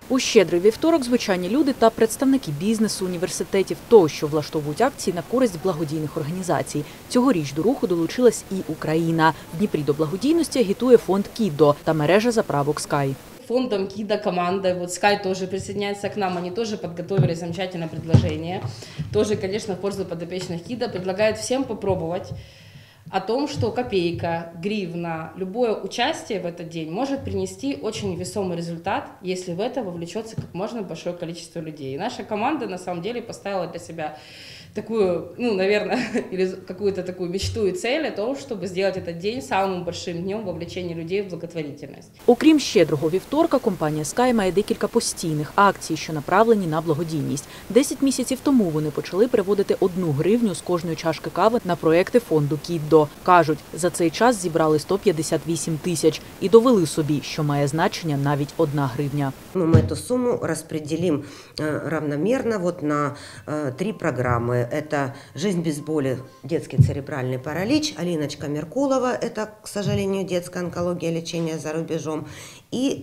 У щедрий вівторок звичайні люди та представники бізнесу, університетів тощо влаштовують акції на користь благодійних організацій. Цьогоріч до руху долучилась і Україна. В Дніпрі до благодійності агітує фонд «Кідо» та мережа заправок «Скай». Фондом КИДО команда, вот Sky тоже присоединяется к нам, они тоже подготовили замечательное предложение. Тоже, конечно, в пользу подопечных КИДО предлагают всем попробовать о том, что копейка, гривна, любое участие в этот день может принести очень весомый результат, если в это вовлечется как можно большое количество людей. И наша команда на самом деле поставила для себя такую, наверное, или какую-то такую мечту и цель о том, чтобы сделать этот день самым большим днем вовлечения людей в благотворительность. Окрім щедрого вівторка, компанія «Скай» має декілька постійних акцій, що направлені на благодійність. 10 місяців тому вони почали переводити 1 гривню з кожної чашки кави на проекти фонду «Кідо». Кажуть, за цей час зібрали 158 тисяч і довели собі, що має значення навіть 1 гривня. Мы эту сумму распределим равномерно на 3 программы. Это «Жизнь без боли. Детский церебральный паралич». Алиночка Меркулова. Это, к сожалению, детская онкология, лечение за рубежом. И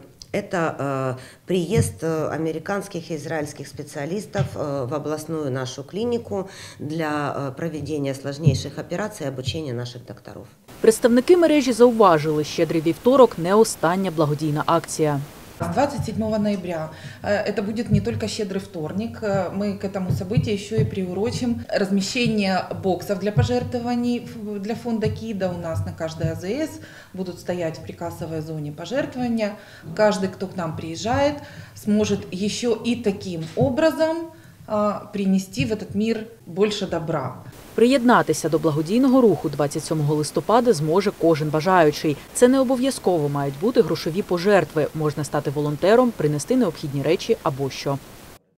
это приезд американских и израильских специалистов в областную нашу клинику для проведения сложнейших операций и обучения наших докторов. Представники мережі зауважили, щедрий вівторок – не остання благодійна акція. С 27 ноября это будет не только щедрый вторник, мы к этому событию еще и приурочим размещение боксов для пожертвований для фонда КИДО. У нас на каждой АЗС будут стоять в прикассовой зоне пожертвования. Каждый, кто к нам приезжает, сможет еще и таким образом принести в этот мир больше добра. Приєднатися до благодійного руху 27 листопада зможе кожен бажаючий. Це не обов'язково мають бути грошові пожертви. Можна стати волонтером, принести необхідні речі або що.